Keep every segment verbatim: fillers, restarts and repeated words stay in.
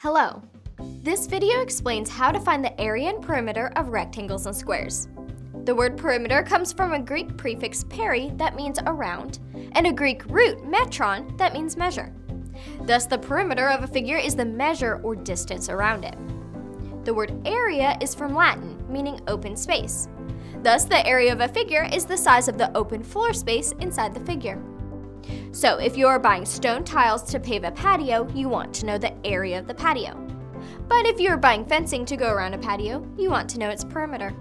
Hello! This video explains how to find the area and perimeter of rectangles and squares. The word perimeter comes from a Greek prefix peri that means around, and a Greek root metron that means measure. Thus, the perimeter of a figure is the measure or distance around it. The word area is from Latin, meaning open space. Thus, the area of a figure is the size of the open floor space inside the figure. So, if you are buying stone tiles to pave a patio, you want to know the area of the patio. But if you are buying fencing to go around a patio, you want to know its perimeter.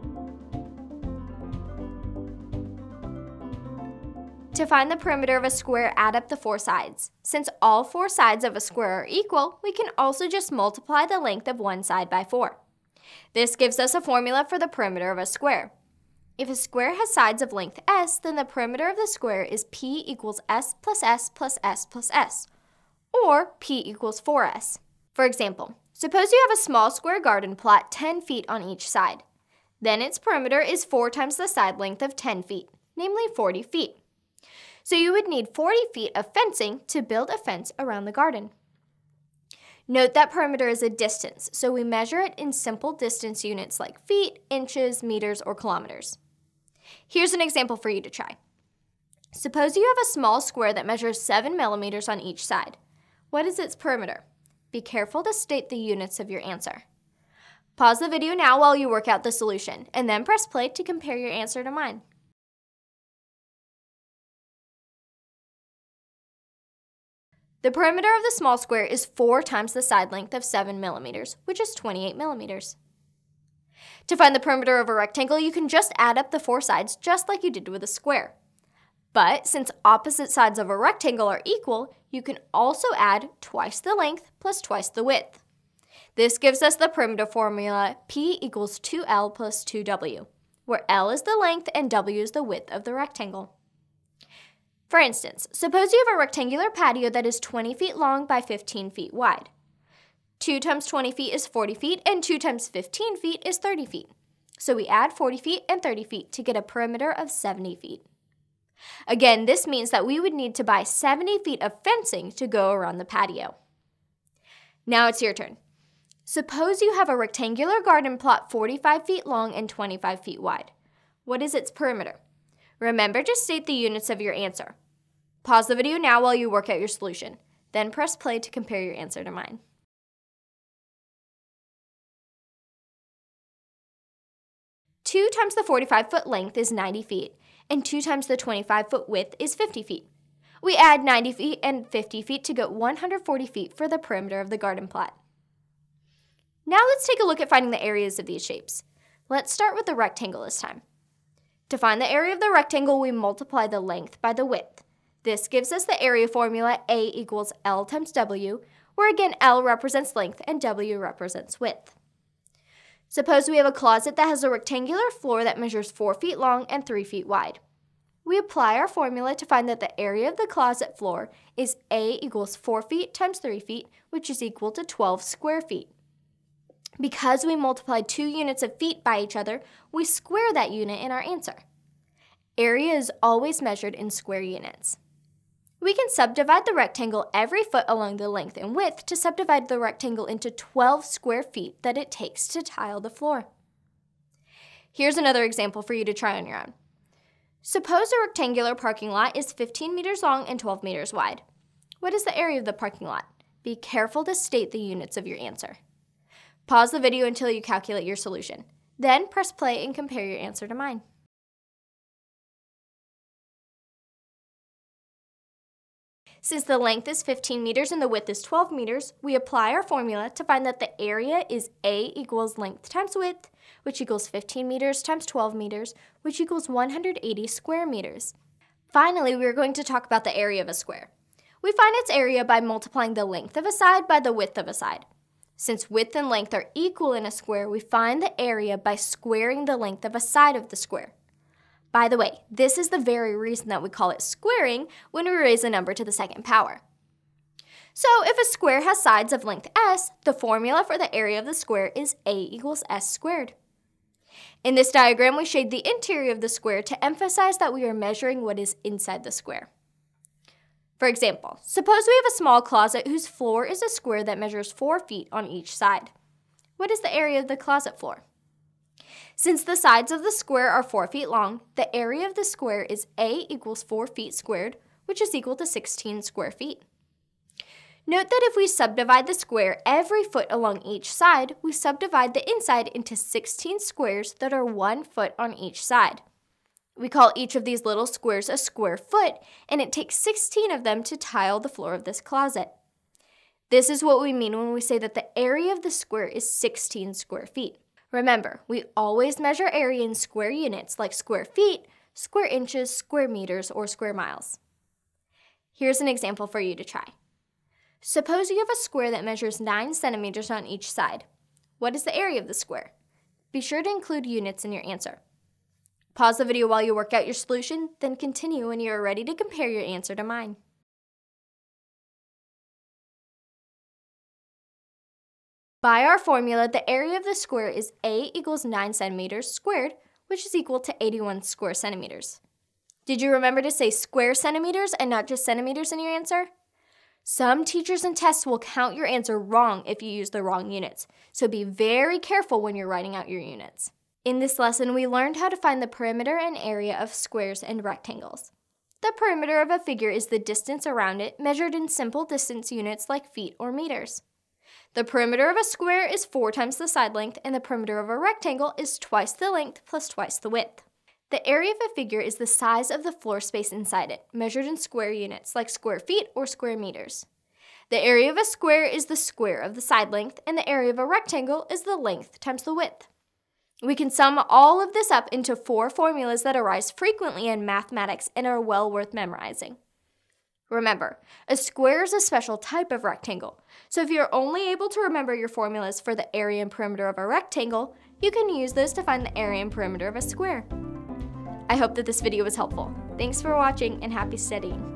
To find the perimeter of a square, add up the four sides. Since all four sides of a square are equal, we can also just multiply the length of one side by four. This gives us a formula for the perimeter of a square. If a square has sides of length s, then the perimeter of the square is p equals s plus s plus s plus s, or p equals four s. For example, suppose you have a small square garden plot ten feet on each side. Then its perimeter is four times the side length of ten feet, namely forty feet. So you would need forty feet of fencing to build a fence around the garden. Note that perimeter is a distance, so we measure it in simple distance units like feet, inches, meters, or kilometers. Here's an example for you to try. Suppose you have a small square that measures seven millimeters on each side. What is its perimeter? Be careful to state the units of your answer. Pause the video now while you work out the solution, and then press play to compare your answer to mine. The perimeter of the small square is four times the side length of seven millimeters, which is twenty-eight millimeters. To find the perimeter of a rectangle, you can just add up the four sides just like you did with a square. But since opposite sides of a rectangle are equal, you can also add twice the length plus twice the width. This gives us the perimeter formula P equals two L plus two W, where L is the length and W is the width of the rectangle. For instance, suppose you have a rectangular patio that is twenty feet long by fifteen feet wide. two times twenty feet is forty feet, and two times fifteen feet is thirty feet. So we add forty feet and thirty feet to get a perimeter of seventy feet. Again, this means that we would need to buy seventy feet of fencing to go around the patio. Now it's your turn. Suppose you have a rectangular garden plot forty-five feet long and twenty-five feet wide. What is its perimeter? Remember to state the units of your answer. Pause the video now while you work out your solution. Then press play to compare your answer to mine. two times the forty-five foot length is ninety feet, and two times the twenty-five foot width is fifty feet. We add ninety feet and fifty feet to get one hundred forty feet for the perimeter of the garden plot. Now let's take a look at finding the areas of these shapes. Let's start with the rectangle this time. To find the area of the rectangle, we multiply the length by the width. This gives us the area formula A equals L times W, where again L represents length and W represents width. Suppose we have a closet that has a rectangular floor that measures four feet long and three feet wide. We apply our formula to find that the area of the closet floor is A equals four feet times three feet, which is equal to twelve square feet. Because we multiply two units of feet by each other, we square that unit in our answer. Area is always measured in square units. We can subdivide the rectangle every foot along the length and width to subdivide the rectangle into twelve square feet that it takes to tile the floor. Here's another example for you to try on your own. Suppose a rectangular parking lot is fifteen meters long and twelve meters wide. What is the area of the parking lot? Be careful to state the units of your answer. Pause the video until you calculate your solution. Then press play and compare your answer to mine. Since the length is fifteen meters and the width is twelve meters, we apply our formula to find that the area is A equals length times width, which equals fifteen meters times twelve meters, which equals one hundred eighty square meters. Finally, we are going to talk about the area of a square. We find its area by multiplying the length of a side by the width of a side. Since width and length are equal in a square, we find the area by squaring the length of a side of the square. By the way, this is the very reason that we call it squaring when we raise a number to the second power. So if a square has sides of length s, the formula for the area of the square is A equals s squared. In this diagram, we shade the interior of the square to emphasize that we are measuring what is inside the square. For example, suppose we have a small closet whose floor is a square that measures four feet on each side. What is the area of the closet floor? Since the sides of the square are four feet long, the area of the square is A equals four feet squared, which is equal to sixteen square feet. Note that if we subdivide the square every foot along each side, we subdivide the inside into sixteen squares that are one foot on each side. We call each of these little squares a square foot, and it takes sixteen of them to tile the floor of this closet. This is what we mean when we say that the area of the square is sixteen square feet. Remember, we always measure area in square units like square feet, square inches, square meters, or square miles. Here's an example for you to try. Suppose you have a square that measures nine centimeters on each side. What is the area of the square? Be sure to include units in your answer. Pause the video while you work out your solution, then continue when you are ready to compare your answer to mine. By our formula, the area of the square is A equals nine centimeters squared, which is equal to eighty-one square centimeters. Did you remember to say square centimeters and not just centimeters in your answer? Some teachers and tests will count your answer wrong if you use the wrong units, so be very careful when you're writing out your units. In this lesson, we learned how to find the perimeter and area of squares and rectangles. The perimeter of a figure is the distance around it, measured in simple distance units like feet or meters. The perimeter of a square is four times the side length, and the perimeter of a rectangle is twice the length plus twice the width. The area of a figure is the size of the floor space inside it, measured in square units like square feet or square meters. The area of a square is the square of the side length, and the area of a rectangle is the length times the width. We can sum all of this up into four formulas that arise frequently in mathematics and are well worth memorizing. Remember, a square is a special type of rectangle, so if you're only able to remember your formulas for the area and perimeter of a rectangle, you can use those to find the area and perimeter of a square. I hope that this video was helpful. Thanks for watching and happy studying.